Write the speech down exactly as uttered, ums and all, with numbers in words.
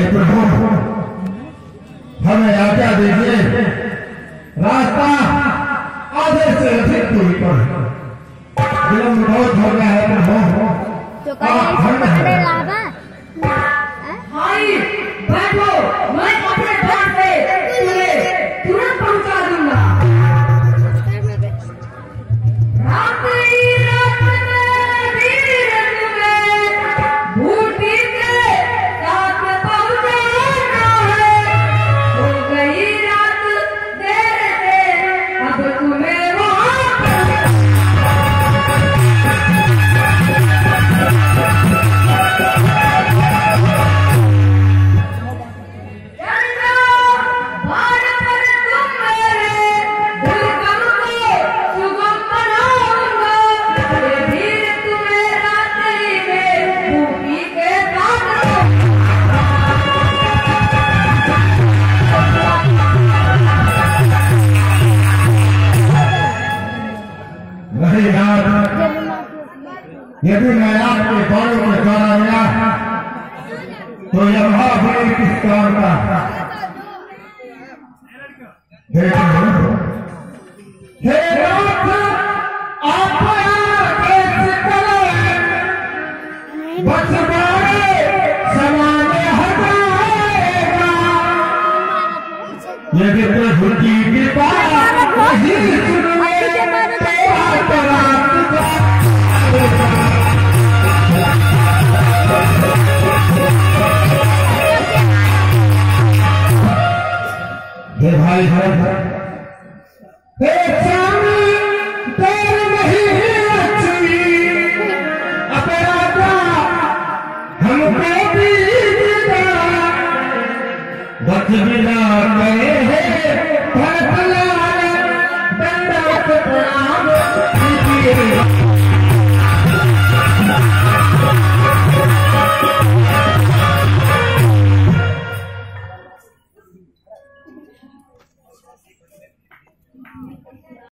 प्रभु हमें आज्ञा दीजिए, रास्ता आधे से अधिक दूरी पर विलम्ब बहुत हो गया है प्रभु। तो कहीं लावा भाई बैठो, मैं अपने घर से तुम्हें तुरंत पहुंचा दूंगा। रात ही रात में धीर तुम्हें बूटी के साथ पहुंचाना है। हो गई रात देर से अब तुम्हें वहाँ यदि मैं आपके बालों में गाना गया तो यहाँ भी किस काम का? हे नाथ, आप बचवाए समाने हटाएगा, यदि प्रभु की कृपा नहीं सुनने हे भाई हे स्वामी देर नहीं अच्छी अपराधा हमको भी बच बिना गए हैं फल फलाने दंडवत प्रणाम।